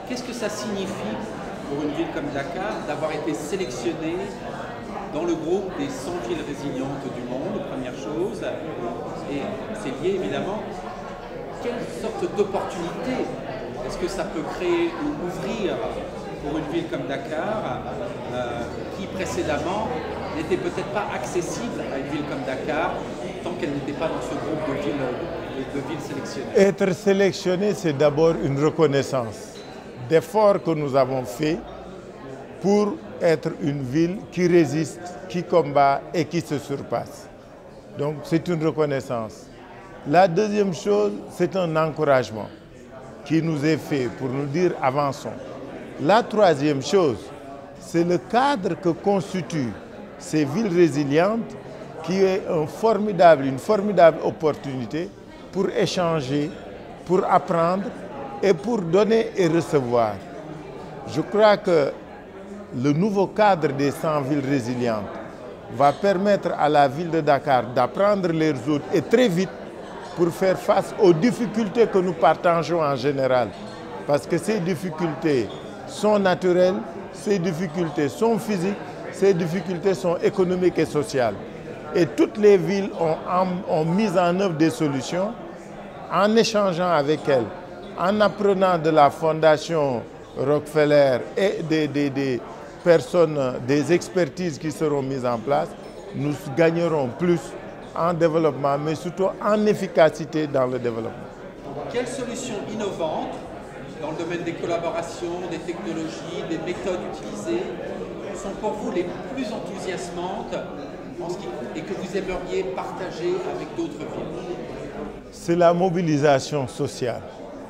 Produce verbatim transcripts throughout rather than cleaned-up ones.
Qu'est-ce que ça signifie pour une ville comme Dakar d'avoir été sélectionnée dans le groupe des cent villes résilientes du monde, première chose, et c'est lié évidemment, quelle sorte d'opportunité est-ce que ça peut créer ou ouvrir pour une ville comme Dakar, euh, qui précédemment n'était peut-être pas accessible à une ville comme Dakar, tant qu'elle n'était pas dans ce groupe de villes, de, de villes sélectionnées. Être sélectionné, c'est d'abord une reconnaissance d'efforts que nous avons faits pour être une ville qui résiste, qui combat et qui se surpasse. Donc c'est une reconnaissance. La deuxième chose, c'est un encouragement qui nous est fait pour nous dire avançons. La troisième chose, c'est le cadre que constituent ces villes résilientes qui est un formidable, une formidable opportunité pour échanger, pour apprendre et pour donner et recevoir. Je crois que le nouveau cadre des cent villes résilientes va permettre à la ville de Dakar d'apprendre les autres et très vite pour faire face aux difficultés que nous partageons en général. Parce que ces difficultés sont naturelles, ces difficultés sont physiques, ces difficultés sont économiques et sociales. Et toutes les villes ont, ont mis en œuvre des solutions en échangeant avec elles, en apprenant de la Fondation Rockefeller et des, des, des personnes, des expertises qui seront mises en place, nous gagnerons plus en développement, mais surtout en efficacité dans le développement. Quelles solutions innovantes dans le domaine des collaborations, des technologies, des méthodes utilisées sont pour vous les plus enthousiasmantes en ce qui, et que vous aimeriez partager avec d'autres villes? C'est la mobilisation sociale.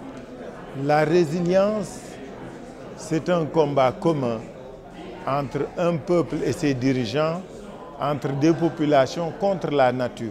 La résilience, c'est un combat commun entre un peuple et ses dirigeants, entre des populations contre la nature.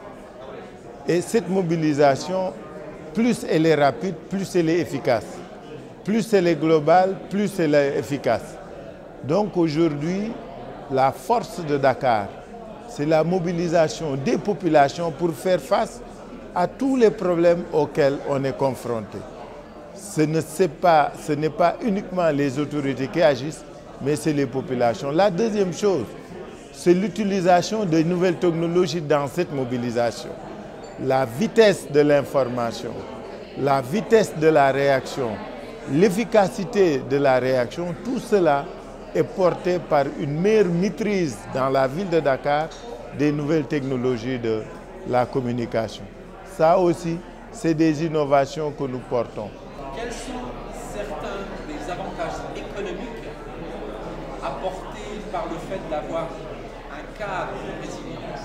Et cette mobilisation, plus elle est rapide, plus elle est efficace. Plus elle est globale, plus elle est efficace. Donc aujourd'hui, la force de Dakar, c'est la mobilisation des populations pour faire face à tous les problèmes auxquels on est confronté. Ce n'est pas, ce n'est pas uniquement les autorités qui agissent, mais c'est les populations. La deuxième chose, c'est l'utilisation de nouvelles technologies dans cette mobilisation. La vitesse de l'information, la vitesse de la réaction, l'efficacité de la réaction, tout cela est porté par une meilleure maîtrise dans la ville de Dakar des nouvelles technologies de la communication. Ça aussi, c'est des innovations que nous portons. Quels sont certains des avantages économiques apportés par le fait d'avoir un cadre de résilience?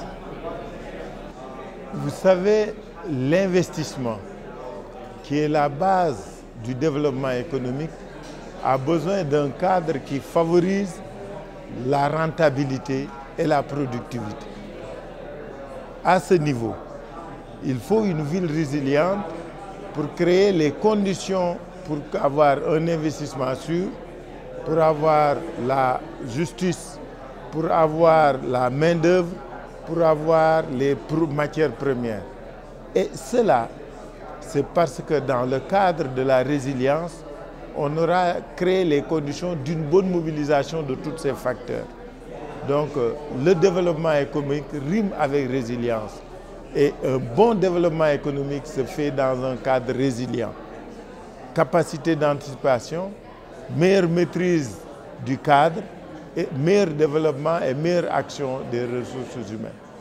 Vous savez, l'investissement, qui est la base du développement économique, a besoin d'un cadre qui favorise la rentabilité et la productivité. À ce niveau, il faut une ville résiliente pour créer les conditions pour avoir un investissement sûr, pour avoir la justice, pour avoir la main-d'œuvre, pour avoir les matières premières. Et cela, c'est parce que dans le cadre de la résilience, on aura créé les conditions d'une bonne mobilisation de tous ces facteurs. Donc, le développement économique rime avec résilience. Et un bon développement économique se fait dans un cadre résilient. Capacité d'anticipation, meilleure maîtrise du cadre, et meilleur développement et meilleure action des ressources humaines.